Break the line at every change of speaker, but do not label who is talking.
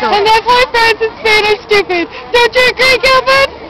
And that's why France and Spain are stupid. Don't you agree, Gilbert?